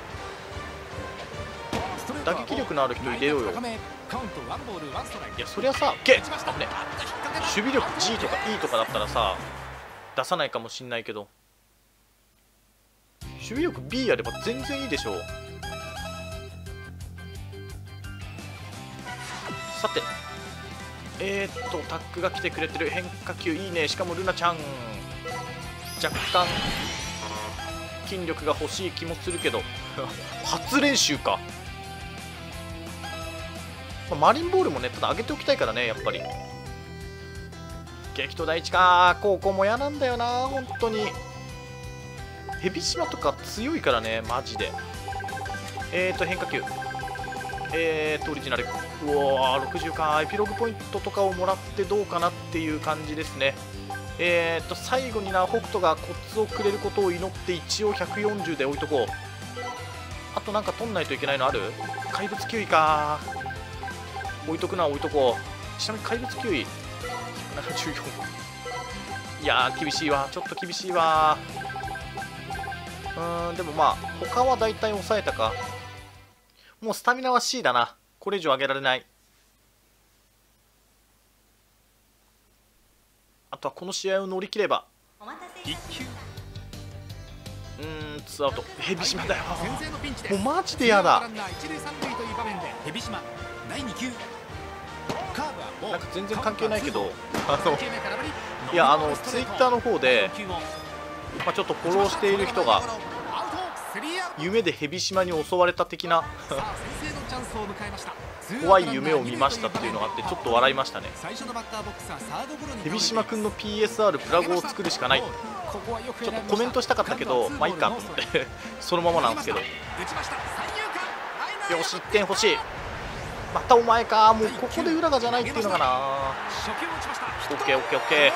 打撃力のある人入れようよ。いやそりゃさ、危ね、守備力 G とか E とかだったらさ出さないかもしんないけど、守備力 B やれば全然いいでしょう。さてタックが来てくれてる。変化球いいね。しかもルナちゃん若干筋力が欲しい気もするけど初練習か。マリンボールもね、ただ上げておきたいからね、やっぱり。激闘第一か。高校も嫌なんだよな本当に。蛇島とか強いからねマジで。変化球オリジナル。うわー60か。エピローグポイントとかをもらってどうかなっていう感じですね。最後にな北斗がコツをくれることを祈って一応140で置いとこう。あとなんか取んないといけないのある。怪物球威か。置いとくな、置いとこう。ちなみに怪物球威174。いやー厳しいわ、ちょっと厳しいわ。でもまあ他はだいたい抑えたか。もうスタミナは C だな。これ以上上げられない。あとはこの試合を乗り切れば。ツーアウト。蛇島だよ。もうマジでやだ。なんか全然関係ないけど、いやツイッターの方で、ちょっとフォローしている人が夢で蛇島に襲われた的な怖い夢を見ましたっていうのがあって、ちょっと笑いましたね。蛇島くんの PSR プラゴを作るしかない。ちょっとコメントしたかったけどまあいいかと思ってそのままなんですけど。よし1点欲しい。 またお前か。もうここで浦賀じゃないっていうのかな。 初球を打ちました。 オッケーオッケーオッケー。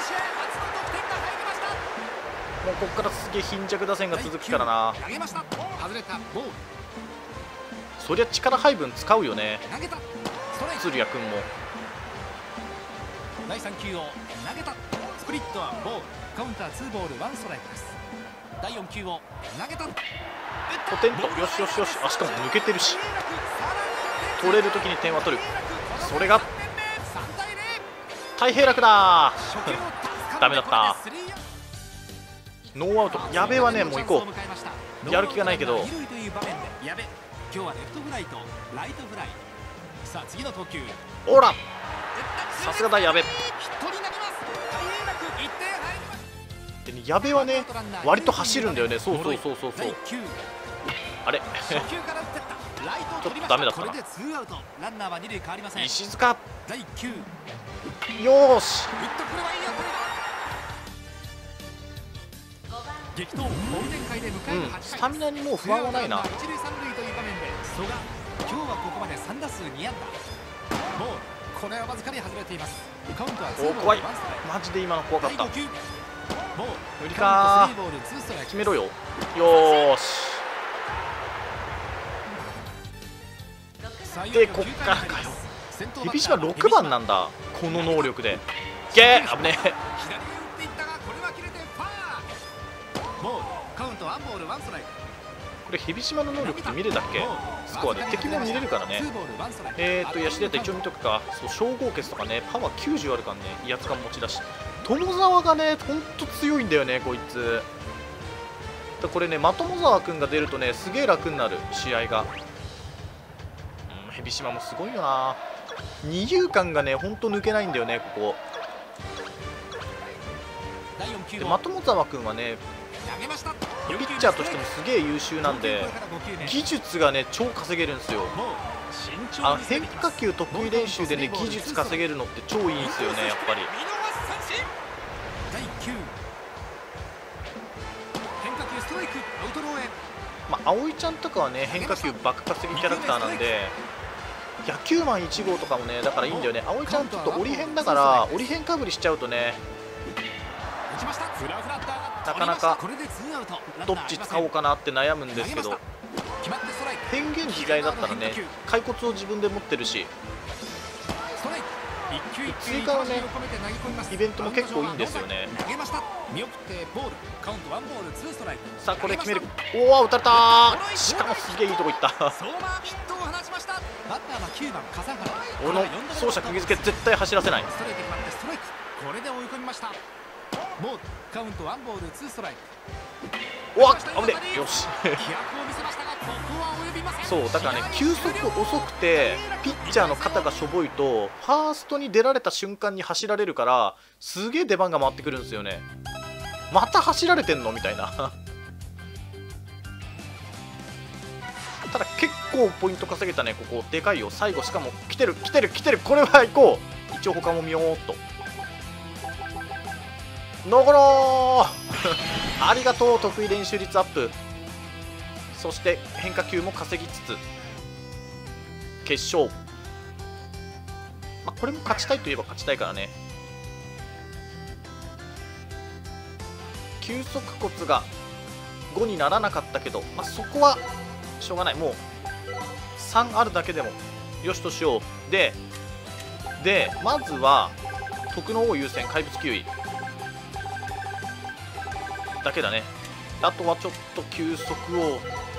もうここからすげえ貧弱打線が続くからな。 投げました。外れた。ボール。 そりゃ力配分使うよね、 投げた。ストライク。 鶴谷君も。 第3球を投げた。スプリットはボール。カウンター2ボール1ストライクです。第4球を投げた。 ポテンと。よしよしよし。あ、しかも抜けてるし、取れるときに点は取る。それが太平楽だダメだった。ノーアウト。矢部はね、もう行こう。やる気がないけど。 今日はレフトフライとライトフライ。さあ次の投球。 ほら、さすがだ矢部。でね、矢部はね割と走るんだよね。そうそうそうそうそう。あれちょっとダメだったな。石塚。よーし。スタミナにもう不安はないな。 今日はここまで3打数2安打。ボール。これはわずかに外れています。カウントは2ボール。 怖い。マジで今の怖かった。無理かー。決めろよ。よーし。でこっからかよ。日比島6番なんだ、この能力で。ゲー危ねえ。これ日比島の能力って見れたっけ。スコアで敵も見れるからね。ヤシデータ一応見とくか。そう、称号決とかね、パワー90あるからね、威圧感持ちだし。友沢がねほんと強いんだよねこいつ。これね、ま友沢君が出るとねすげえ楽になる試合が。ヘビ島もすごいよな。二遊間がねほんと抜けないんだよねここで。ま友沢君はねピッチャーとしてもすげえ優秀なんで、技術がね超稼げるんですよ。変化球得意練習でね技術稼げるのって超いいんですよねやっぱり。まあ、葵ちゃんとかはね変化球バカ稼ぎキャラクターなんで、野球マン1号とかもねだからいいんだよね。葵ちゃんちょっと折り変だから折り変かぶりしちゃうとねなかなかどっち使おうかなって悩むんですけど、変幻自在だったらね骸骨を自分で持ってるし、追加のねイベントも結構いいんですよね。さあこれ決める。おお打たれたー。しかもすげえいいとこいった俺の走者釘付け絶対走らせない。おわっ危ねえ。よしそうだからね球速遅くてピッチャーの肩がしょぼいとファーストに出られた瞬間に走られるからすげえ出番が回ってくるんですよね。また走られてんのみたいなただ結構ポイント稼げたねここ。でかいよ最後。しかも来てる来てる来てる。これは行こう。一応他も見ようっと。残ろうありがとう。得意練習率アップ。そして変化球も稼ぎつつ決勝、まあ、これも勝ちたいといえば勝ちたいからね。球速骨が5にならなかったけど、まあ、そこはしょうがない。もう3あるだけでもよしとしよう。でまずは徳の王優先怪物球威だけだね。あとはちょっと球速を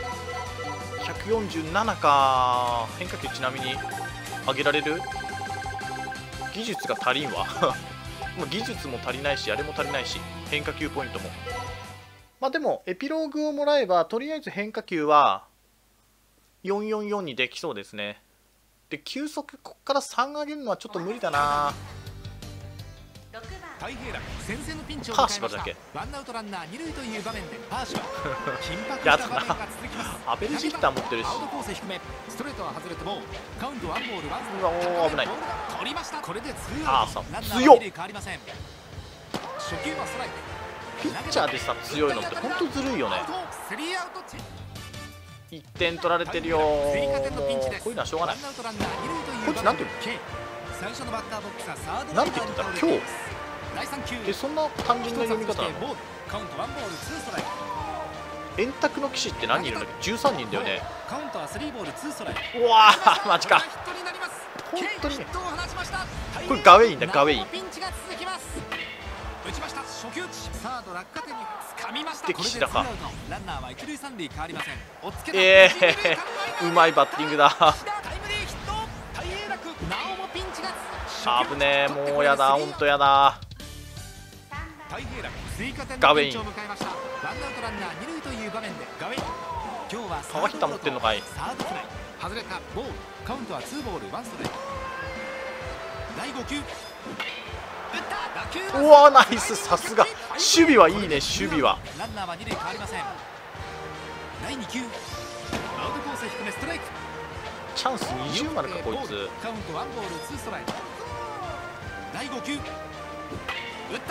147か。変化球ちなみに上げられる。技術が足りんわ技術も足りないしあれも足りないし変化球ポイントも。まあでもエピローグをもらえばとりあえず変化球は444にできそうですね。で球速こっから3上げるのはちょっと無理だな。パーシバだけやだなアベレージヒッター持ってるし。うわお危ない。ああさ強っ。ピッチャーでさ強いのってほんとずるいよね。 1点取られてるよ。もうこういうのはしょうがない。こいつなんて言うの？なんて言ってた？今日そんな単純な読み方なの？円卓の騎士って何人いるんだっけ？13人だよね。うわーマジか。本当にね、これガウェインだ、ガウェインで騎士だか。うまいバッティングだ。危ねえ、もうやだ、ほんとやだ。ガウェイン川北持ってんのかい。 外れたボール、カウントは2ボール1ストライク。第5球、打った打球は。 うわナイス、さすが守備はいいね。守備はランナーは2塁変わりません。第2球、アウトコース低めストライク。 チャンス20までかこいつ。 カウント1ボール2ストライク。第5球、打った。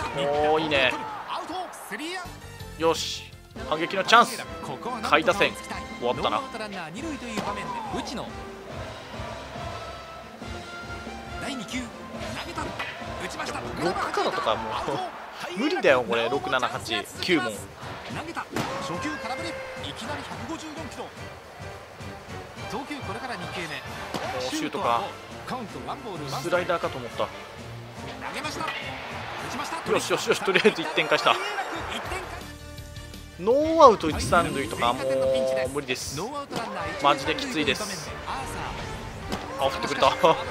おおいいね。 アウト、スリーアウト。 よし、反撃のチャンス。下位打線終わったな。6からとかもう無理だよこれ。6789問。 投げた初球空振り、いきなり154キロ。投球これから2球目。 シュートか。 カウント1ボール1 スライダーかと思った。 投げました。打ちました。 よしよしよし、とりあえず1点返した。ノーアウト1、3塁とかもう無理です。マジできついです。あ、振ってくれた。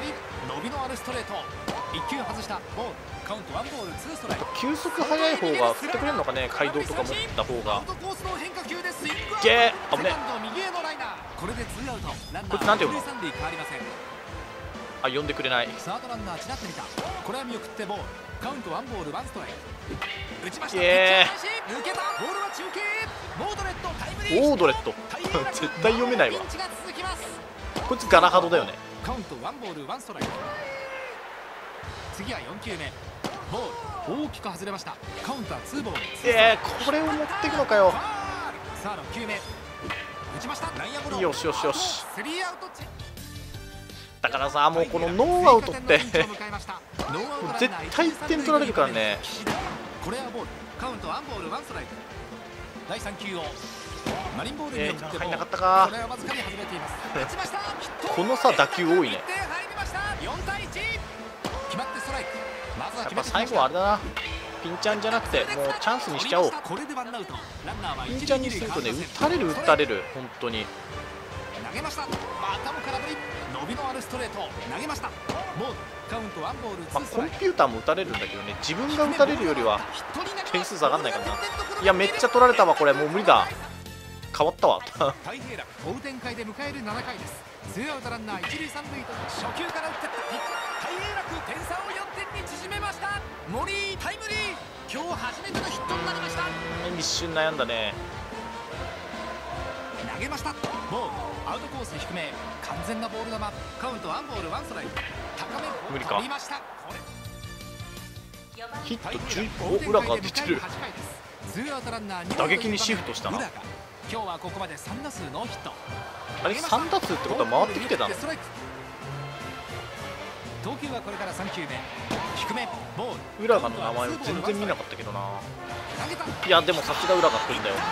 球速速い方が振ってくれるのかね、街道とか持った方が。ゲー危ね。こいつなんて呼ぶの？あ、呼んでくれない。 これは見送ってボール。カウント1ボール1ストライク。打ちました。抜けた。ボールは中継。モードレットタイムリー。 オードレット絶対読めないわ。こいつガラハドだよね。 カウント1ボール1ストライク。次は4球目。ボール大きく外れました。カウントは2ボール。 これを持っていくのかよ。 さあ6球目。打ちました。内野ゴロ。 よしよしよし。 スリーアウト。 だからさ、もうこのノーアウトって絶対1点取られるからね。 これはボール。カウント1ボール1ストライク。第3球をマリンボールに送って入んなかったか。 これはわずかに外れています。打ちました。 このさ打球多いね。 4対1。決まってストライク。まずはやっぱ最後はあれだな、ピンチャンじゃなくてもうチャンスにしちゃおう。 これでワンアウト。ランナーはピンチャンにするとね、打たれる本当に。 投げました。またも空振り。伸びのあるストレート。投げました。ボール。カウント1ボール2ストライク。 コンピューターも打たれるんだけどね、自分が打たれるよりは点数下がんないからな。いやめっちゃ取られたわこれ。もう無理だ、変わったわ。 大平楽追う展開で迎える7回です。ツーアウトランナー1塁3塁と初球から打ってったピッチ。大平楽点差を4点に縮めました。森タイムリー。今日初めてのヒットになりました。 一瞬悩んだね。 投げました。ボール。アウトコース低め。完全なボール球。カウント1ボール1ストライク。高め無理か。 飛びました。 ヒット11本。裏が出てる。打撃にシフトしたな。 今日はここまで3打数ノーヒット。 あれ3打数ってことは回ってきてたの？ 投球はこれから3球目。低めボール。 浦賀の名前を全然見なかったけどな。いやでもさすが浦賀くんだよ。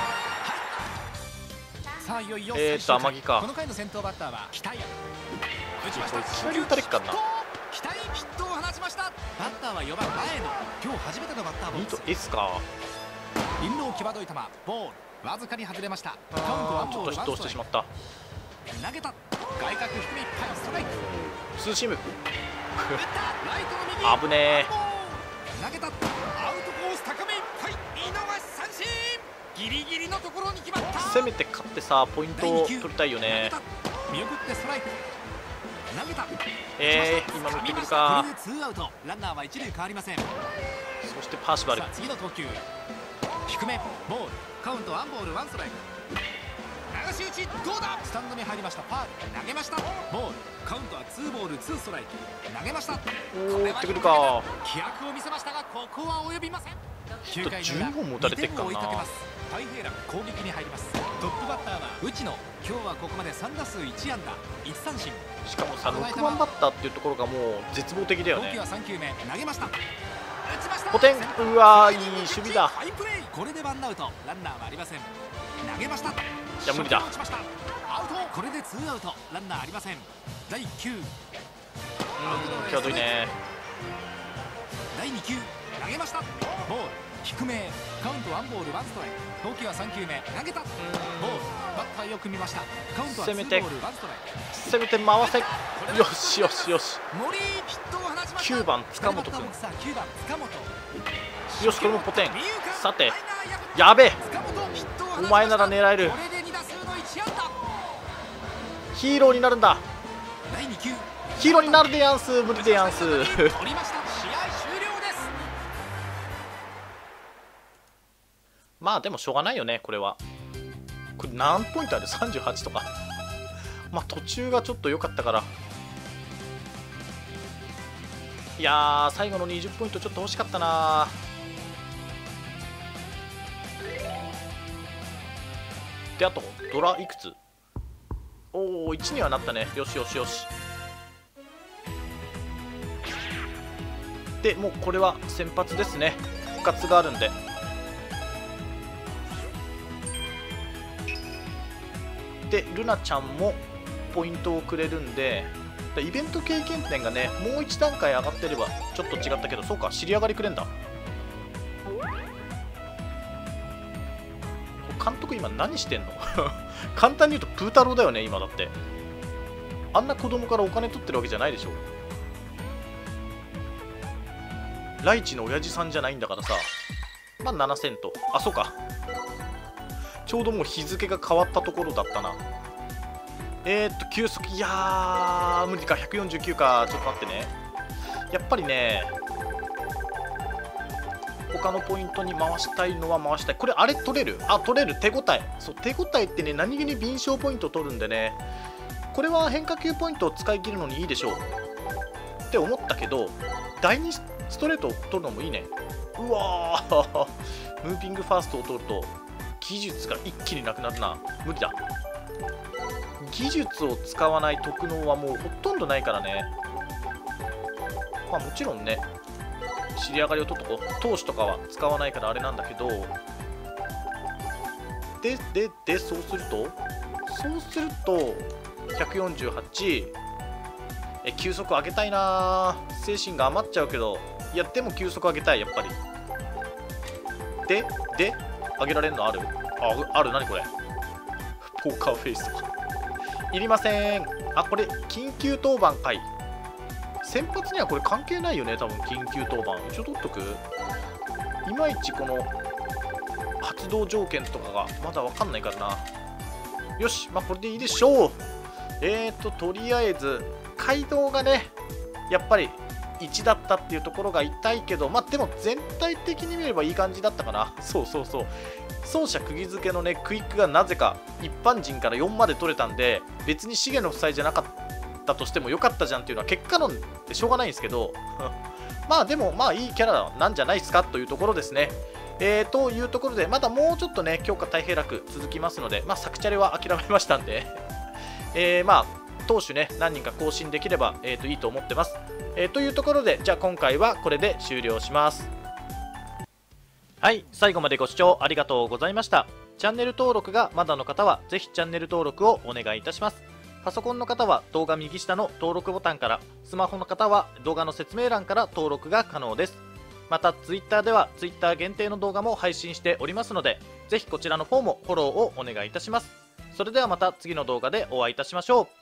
さあいよいよ天城か。 この回の先頭バッターは北谷。打ちました。 いきなり打たれっかんな。 北谷ヒットを放ちました。バッターは4番前野。今日初めてのバッターボックス。 2と S か。 インロー際どい球。ボール。わずかに外れました。 ちょっとヒットをしてしまった。 投げた。外角低めいっぱいストライク。 ツーシーム。 打ったライトの右。 危ねえ。 投げた。アウトコース高めいっぱい。見逃し三振。ギリギリのところに決まった。 せめて勝ってさポイントを取りたいよね。 見送ってストライク。投げた。 今打ってくるか。 これでツーアウト。ランナーは一塁変わりません。 そしてパーシバル。 次の投球。低めボール。カウント1ボール1ストライク。流し打ちどうだ。スタンドに入りました。ファール。投げました。ボール。カウントは2ボール2ストライク。投げました。 打ってくるか。 気迫を見せましたがここは及びません。 9回の裏 12本も打たれてっからな。 2点を追いかけます。大平楽攻撃に入ります。トップバッターは内野。今日はここまで3打数1安打1三振。 しかもさ、6番バッターっていうところがもう絶望的だよね。 投球は3球目投げました。 ポテン、うわー、いい守備だ。 これでワンアウト、ランナーはありません。投げました。いや無理だ。 アウト。これで2アウト、ランナーありません。第9、 際どいね。 第2球投げました。ボール低め、カウントワンボールワンストライク。投球は3球目投げた。ボール、バッターよく見ました。カウントは2ボールワンストライク。 攻めて回せ。よしよしよし。 森ヒットを放ちました。 9番塚本君。 9番塚本。 よし、これもポテン。さて、やべえ、お前なら狙える。ヒーローになるんだ。ヒーローになるでやんす。無理でやんす。まあでもしょうがないよね、これは。これ何ポイントある？ 38 とか。まあ途中がちょっと良かったから。いやー、最後の20ポイントちょっと欲しかったな。で、あとドラいくつ？おお、1にはなったね。よしよしよし。でもうこれは先発ですね。復活があるんで。でルナちゃんもポイントをくれるんで、イベント経験点がねもう1段階上がってればちょっと違ったけど、そうか、尻上がりくれんだ。監督今何してんの？簡単に言うとプー太郎だよね今。だってあんな子供からお金取ってるわけじゃないでしょ。ライチの親父さんじゃないんだからさ。まあ7000と、あ、そうか、ちょうどもう日付が変わったところだったな。球速、いやー無理か。149か。ちょっと待ってね。やっぱりね他のポイントに回したいのは回したい。これあれ取れる？あ、取れる。手応え。そう、手応えってね何気に敏捷ポイントを取るんでね、これは変化球ポイントを使い切るのにいいでしょうって思ったけど、第2ストレートを取るのもいいね。うわームービングファーストを取ると技術が一気になくなるな。無理だ。技術を使わない特能はもうほとんどないからね。まあもちろんね尻上がりを取っとこう。投手とかは使わないからあれなんだけど、でそうすると148。球速上げたいな。精神が余っちゃうけど、いやでも球速上げたいやっぱり。で上げられるのある？ある。何これ、ポーカーフェイスとかいりません。あ、これ緊急当番かい。先発にはこれ関係ないよね多分。緊急当番一応取っとく。いまいちこの発動条件とかがまだ分かんないからな。よし、まあこれでいいでしょう。とりあえず街道がねやっぱり1だったっていうところが痛いけど、まあでも全体的に見ればいい感じだったかな。そう走者釘付けのねクイックがなぜか一般人から4まで取れたんで、別に重野夫妻じゃなかったとしてもよかったじゃんっていうのは結果論でしょうがないんですけどまあでもまあいいキャラなんじゃないですかというところですね。というところでまだもうちょっとね強化大平楽続きますので、まあサクチャレは諦めましたんでまあ投手ね何人か更新できれば、いいと思ってます。というところでじゃあ今回はこれで終了します。はい、最後までご視聴ありがとうございました。チャンネル登録がまだの方はぜひチャンネル登録をお願いいたします。パソコンの方は動画右下の登録ボタンから、スマホの方は動画の説明欄から登録が可能です。また Twitter では Twitter 限定の動画も配信しておりますので、ぜひこちらの方もフォローをお願いいたします。それではまた次の動画でお会いいたしましょう。